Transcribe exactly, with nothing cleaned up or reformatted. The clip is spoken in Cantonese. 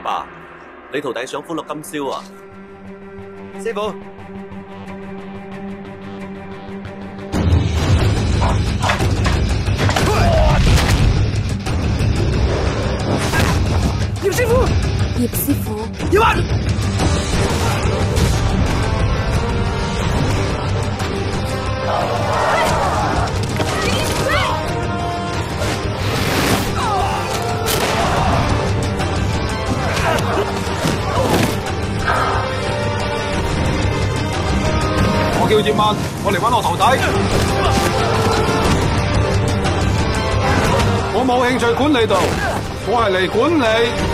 爸，你徒弟想歡樂今宵啊？師傅。 葉師傅， 葉師傅， 葉雲， 我叫葉問，我嚟揾我徒弟。我冇興趣管理度，我係嚟管理。